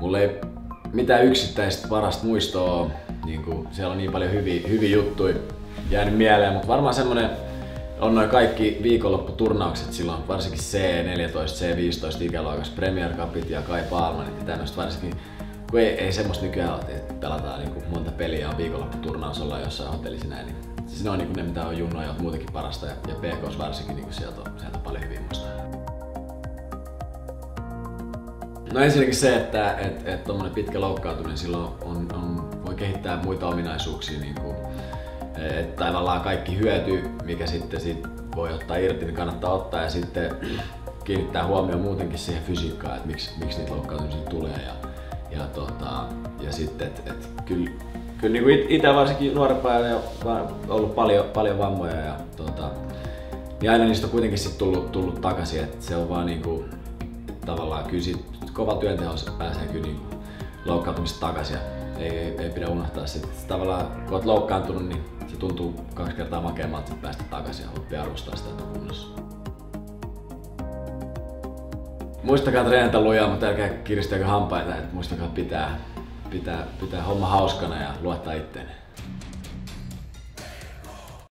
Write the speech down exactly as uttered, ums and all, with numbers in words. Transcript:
mulla ei mitään yksittäistä parasta muistoa, niin kuin, siellä on niin paljon hyviä, hyviä juttuja jäänyt mieleen, mutta varmaan semmonen on noin kaikki viikonlopputurnaukset silloin, varsinkin C neljätoista, C viisitoista ikäluokassa, Premier Cupit ja Kai Palmanit ja tämmöistä varsinkin, kun ei, ei semmoista nykyään ole, että pelataan niin kuin monta peliä ja on viikonlopputurnaus, ollaan jossain hotellissa näin, niin siis ne on niin kuin ne, mitä on junnoja muutenkin parasta ja, ja P K:ssa varsinkin, niin kuin sieltä, on, sieltä on paljon hyviä muistaa. No ensinnäkin se, että et, et tommonen pitkä loukkaantuminen silloin on, on, voi kehittää muita ominaisuuksia, niin kuin, että tavallaan kaikki hyöty, mikä sitten sit voi ottaa irti, niin kannattaa ottaa ja sitten kiinnittää huomioon muutenkin siihen fysiikkaan, että miksi, miksi niitä loukkaantumisia tulee. Ja, ja, tota, ja sitten, että et, kyllä, kyllä niin kuin itse varsinkin nuorempana ja ollut paljon, paljon vammoja ja tota, niin aina niistä on kuitenkin sit tullut, tullut takaisin, että se on vaan niin kuin, tavallaan kyllä sit kovalla työnteholla pääsee kyllä niin kuin loukkaantumista takaisin. Ei, ei, ei pidä unohtaa sitä. Tavallaan kun olet loukkaantunut, niin se tuntuu kaksi kertaa makeammalta päästä takaisin ja oppia arvostaa sitä, että on kunnossa. Muistakaa treenata lujaa, mutta älkää kiristäkö hampaita. Että muistakaa pitää, pitää, pitää homma hauskana ja luottaa itteen.